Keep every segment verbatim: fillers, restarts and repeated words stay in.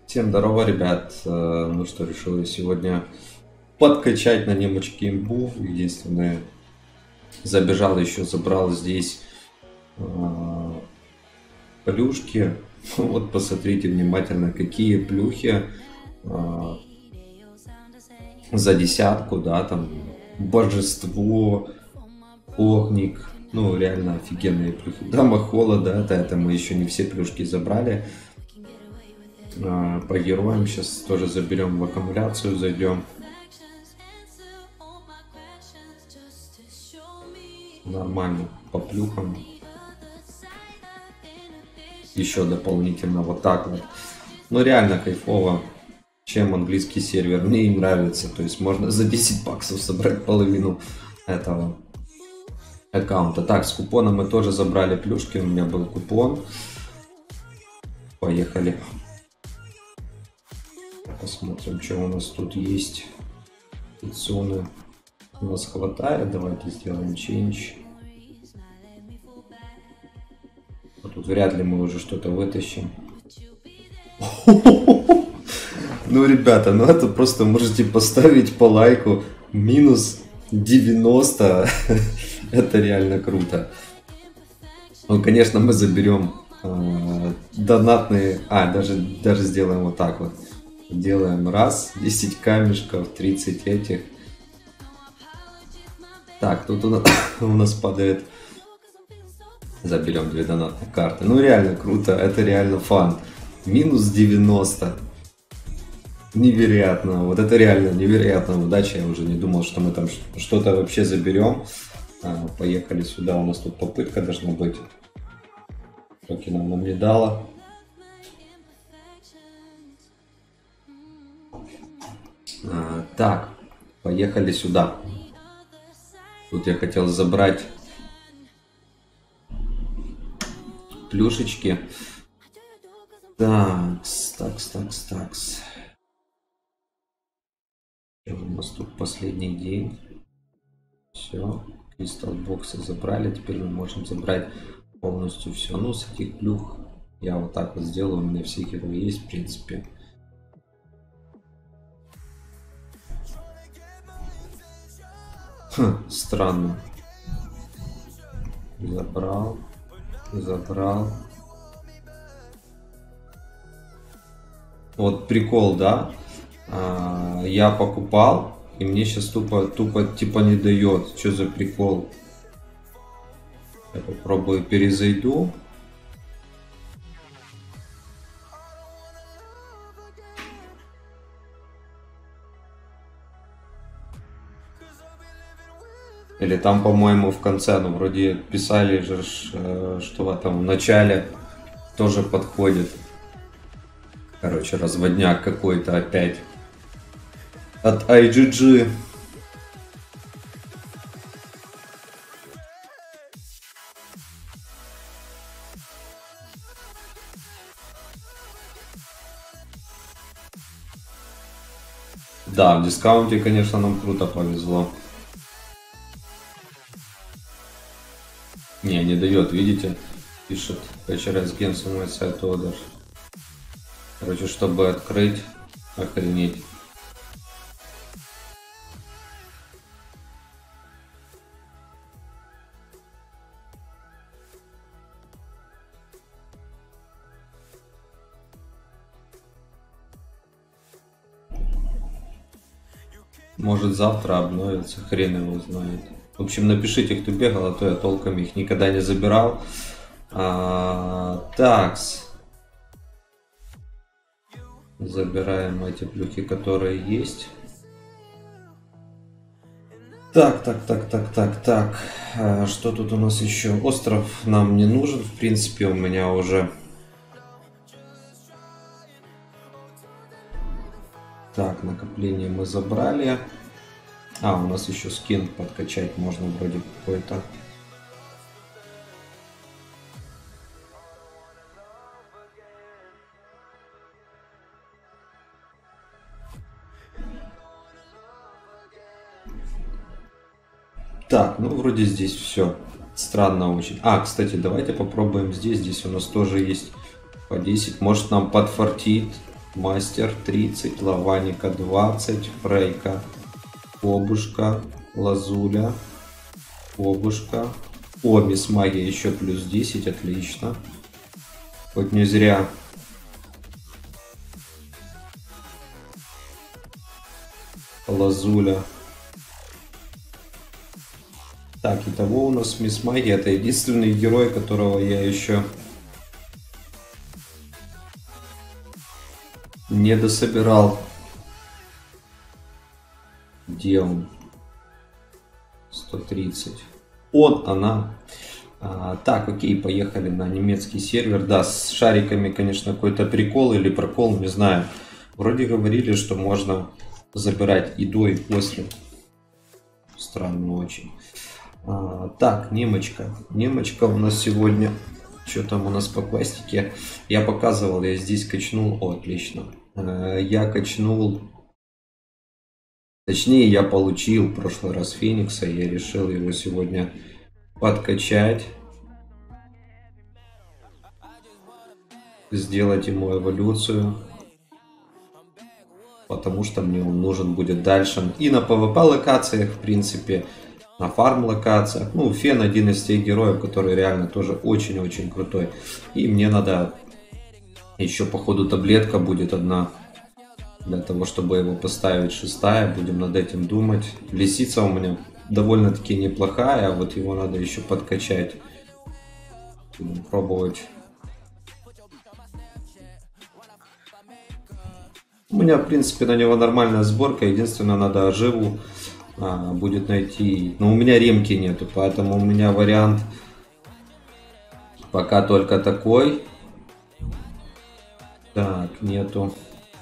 Всем здорово, ребят. Э, Ну что, решил я сегодня подкачать на немочке имбу. Единственное, забежал еще, забрал здесь э, плюшки. Вот посмотрите внимательно, какие плюхи э, за десятку, да, там божество, огник. Ну, реально офигенные плюхи. Дама холода, это, это мы еще не все плюшки забрали. По героям сейчас тоже заберем в аккумуляцию, зайдем. Нормально, по плюхам. Еще дополнительно вот так вот. Ну реально кайфово, чем английский сервер. Мне им нравится. То есть можно за десять баксов собрать половину этого аккаунта. Так, с купоном мы тоже забрали плюшки. У меня был купон. Поехали. Посмотрим, что у нас тут есть. Зоны у нас хватает. Давайте сделаем change. А тут вряд ли мы уже что-то вытащим. Ну, ребята, ну это просто можете поставить по лайку. Минус девяносто. Это реально круто. Ну, конечно, мы заберем э, донатные. А, даже, даже сделаем вот так вот. Делаем раз, десять камешков, тридцать этих. Так, тут у нас, у нас падает. Заберем две донатные карты. Ну реально круто, это реально фан. Минус девяносто. Невероятно. Вот это реально невероятная удача. Я уже не думал, что мы там что-то вообще заберем. А, поехали сюда. У нас тут попытка должна быть. Токена нам не дала. А, так, поехали сюда. Тут я хотел забрать плюшечки. Такс, такс, такс, такс. У нас тут последний день. Все, кристалл боксы забрали. Теперь мы можем забрать полностью все. Ну, с этих плюх я вот так вот сделаю. У меня все герои есть, в принципе. Хм, странно. Забрал. Забрал. Вот прикол, да? А, я покупал, и мне сейчас тупо, тупо типа не дает. Что за прикол? Я попробую перезайду. Или там, по-моему, в конце, ну, вроде писали же, что в этом в начале тоже подходит. Короче, разводняк какой-то опять. От ай джи джи. Да, в дискаунте, конечно, нам круто повезло. Не, не дает, видите? Пишет эйч ар эс Games on my site order. Короче, чтобы открыть, охренеть. Может завтра обновится, хрен его знает. В общем, напишите, кто бегал, а то я толком их никогда не забирал. А, такс. Забираем эти плюхи, которые есть. Так, так, так, так, так, так. А, что тут у нас еще? Остров нам не нужен. В принципе, у меня уже... Так, накопление мы забрали. А, у нас еще скин подкачать можно вроде какой-то. Так, ну вроде здесь все. Странно очень. А, кстати, давайте попробуем здесь. Здесь у нас тоже есть по десять. Может нам подфартит. Мастер тридцать, Лаваника двадцать, Фрейка, Обушка, Лазуля, Обушка. О, Мисс Магия еще плюс десять, отлично. Хоть не зря. Лазуля. Так, итого у нас Мисс Магия. Это единственный герой, которого я еще не дособирал. Где он? сто тридцать. Он, она. А, так, окей, поехали на немецкий сервер. Да, с шариками, конечно, какой-то прикол или прокол, не знаю. Вроде говорили, что можно забирать и до, и после. Странно очень. А, так, немочка. Немочка у нас сегодня. Что там у нас по пластике? Я показывал, я здесь качнул. О, отлично. А, я качнул. Точнее, я получил в прошлый раз Феникса. Я решил его сегодня подкачать. Сделать ему эволюцию. Потому что мне он нужен будет дальше. И на пэ вэ пэ локациях, в принципе. На фарм локациях. Ну, Фен один из тех героев, который реально тоже очень-очень крутой. И мне надо еще, походу, таблетка будет одна. Для того, чтобы его поставить шестая. Будем над этим думать. Лисица у меня довольно-таки неплохая. А вот его надо еще подкачать. Будем пробовать. У меня, в принципе, на него нормальная сборка. Единственное, надо оживу а, будет найти. Но у меня ремки нету. Поэтому у меня вариант пока только такой. Так, нету.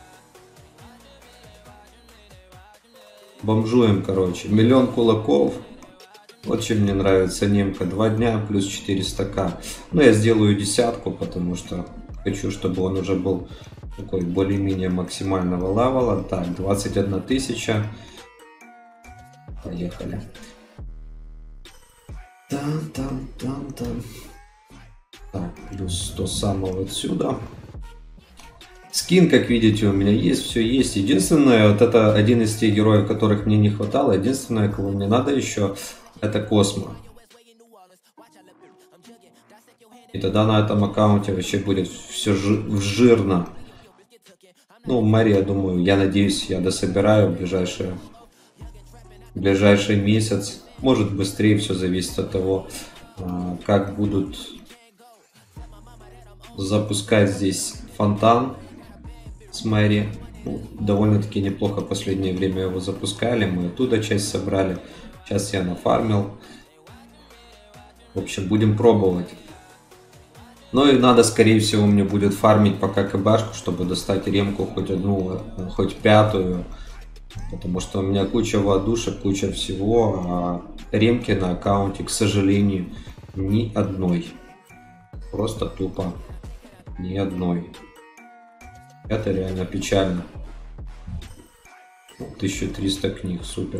Бомжуем, короче. Миллион кулаков. Вот чем мне нравится немка. Два дня плюс четыреста ка. Ну, я сделаю десятку, потому что хочу, чтобы он уже был такой более-менее максимального левела. Так, двадцать одна тысяча. Поехали. Там-там-там-там. Так, плюс сто самого отсюда. Скин, как видите, у меня есть, все есть. Единственное, вот это один из тех героев, которых мне не хватало. Единственное, кого мне надо еще, это Космо. И тогда на этом аккаунте вообще будет все жирно. Ну, Мэри, я думаю, я надеюсь, я дособираю в ближайшие, в ближайший месяц. Может, быстрее, все зависит от того, как будут запускать здесь фонтан с Мэри. Ну, довольно-таки неплохо в последнее время его запускали. Мы оттуда часть собрали. Сейчас я нафармил. В общем, будем пробовать. Ну и надо, скорее всего, мне будет фармить пока КБшку, чтобы достать ремку хоть одну, хоть пятую. Потому что у меня куча водушек, куча всего. А ремки на аккаунте, к сожалению, ни одной. Просто тупо ни одной. Это реально печально. тысяча триста книг, супер.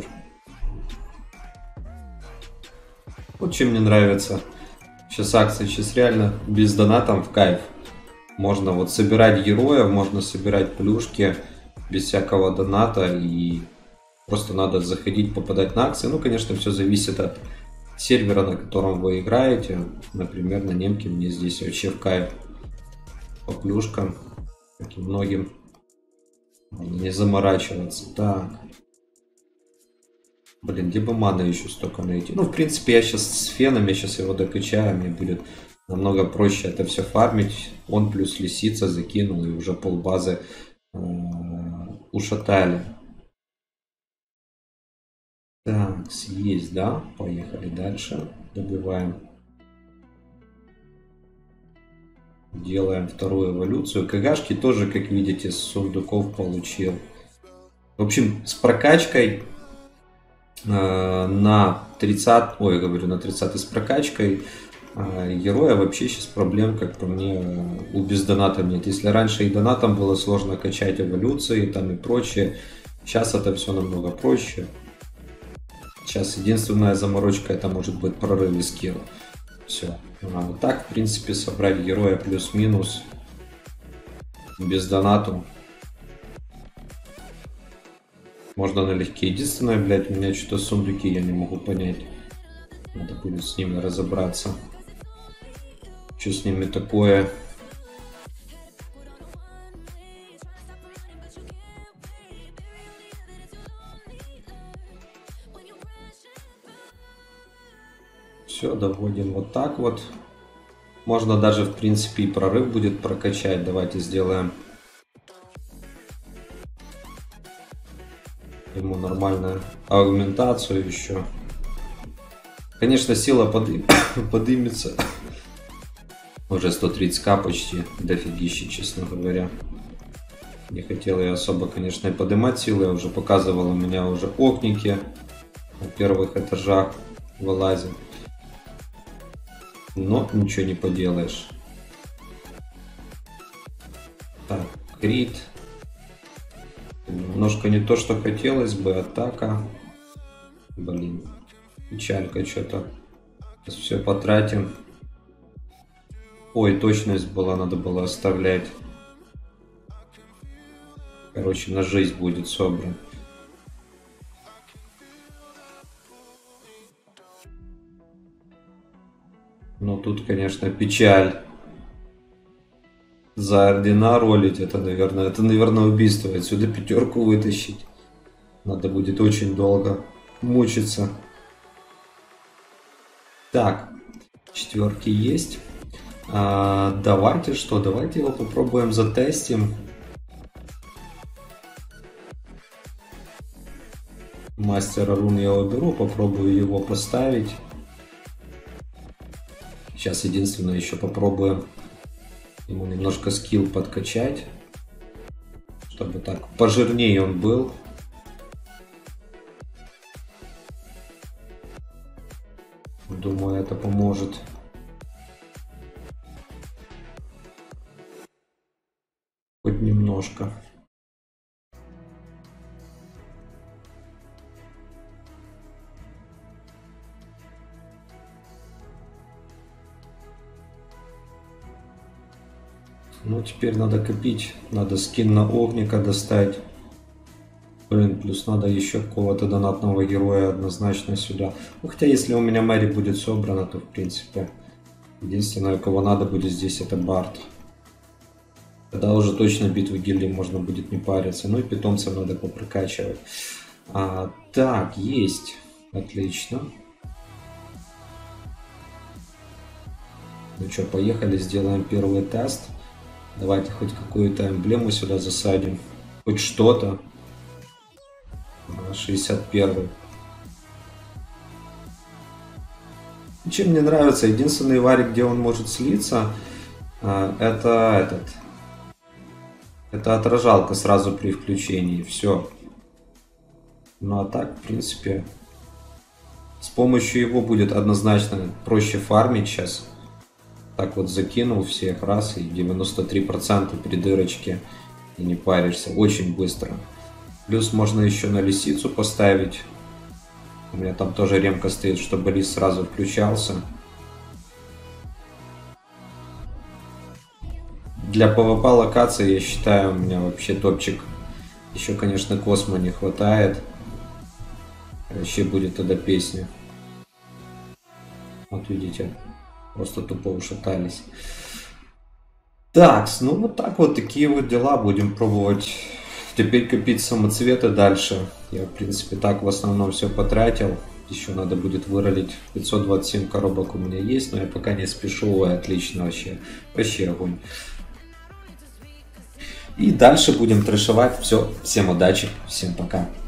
Вот чем мне нравится. Сейчас акции, сейчас реально без донатом в кайф. Можно вот собирать героев, можно собирать плюшки без всякого доната. И просто надо заходить, попадать на акции. Ну, конечно, все зависит от сервера, на котором вы играете. Например, на немке мне здесь вообще в кайф по плюшкам. Как и многим. Не заморачиваться. Так. Блин, где бы мана еще столько найти? Ну, в принципе, я сейчас с Феном, я сейчас его докачаю. Мне будет намного проще это все фармить. Он плюс лисица закинул, и уже полбазы э, ушатали. Так, есть, да? Поехали дальше. Добиваем. Делаем вторую эволюцию. КГшки тоже, как видите, с сундуков получил. В общем, с прокачкой э, на тридцать, ой, говорю, на тридцать с прокачкой э, героя вообще сейчас проблем, как по мне, у без доната нет. Если раньше и донатом было сложно качать эволюции там и прочее, сейчас это все намного проще. Сейчас единственная заморочка, это может быть прорыв скилл. Все. А так, в принципе, собрать героя плюс-минус без донату Можно налегке. Единственное, блядь, у меня что-то сундуки я не могу понять. Надо будет с ними разобраться. Что с ними такое? Все, доводим вот так вот. Можно даже, в принципе, и прорыв будет прокачать. Давайте сделаем ему нормальную аугментацию еще. Конечно, сила подым... подымется. Уже сто тридцать ка почти. Дофигища, честно говоря. Не хотел я особо, конечно, и поднимать силы. Я уже показывал, у меня уже окники на первых этажах вылазят. Но ничего не поделаешь. Так, крит. Немножко не то, что хотелось бы. Атака. Блин. Печалька что-то. Сейчас все потратим. Ой, точность была, надо было оставлять. Короче, на жизнь будет собран. Но тут, конечно, печаль. За ордена ролить, это, наверное, это, наверное, убийство. Отсюда пятерку вытащить. Надо будет очень долго мучиться. Так, четверки есть. А, давайте что? Давайте его попробуем затестим. Мастера рун я уберу, попробую его поставить. Сейчас единственное еще попробуем ему немножко скилл подкачать, чтобы так пожирнее он был. Думаю, это поможет. Хоть немножко. Ну, теперь надо копить. Надо скин на огника достать. Блин, плюс надо еще какого-то донатного героя однозначно сюда. Ну, хотя, если у меня Мэри будет собрана, то, в принципе, единственное, кого надо будет здесь, это Барт. Тогда уже точно битвы гильдии можно будет не париться. Ну и питомцев надо попрокачивать. А, так, есть. Отлично. Ну что, поехали, сделаем первый тест. Давайте хоть какую-то эмблему сюда засадим. Хоть что-то. шестьдесят первый. Чем мне нравится, единственный варик, где он может слиться, это этот. Это отражалка сразу при включении. Все. Ну а так, в принципе, с помощью его будет однозначно проще фармить сейчас. Так вот закинул всех раз и девяносто три процента при дырочке. И не паришься. Очень быстро. Плюс можно еще на лисицу поставить. У меня там тоже ремка стоит, чтобы лис сразу включался. Для пэ вэ пэ локации, я считаю, у меня вообще топчик. Еще, конечно, Космо не хватает. Вообще будет тогда песня. Вот видите, просто тупо ушатались. Так, ну вот так вот, такие вот дела. Будем пробовать теперь копить самоцветы дальше. Я, в принципе, так в основном все потратил. Еще надо будет выролить. пятьсот двадцать семь коробок у меня есть, но я пока не спешу. Ой, отлично вообще. Вообще огонь. И дальше будем трэшевать. Все, всем удачи, всем пока.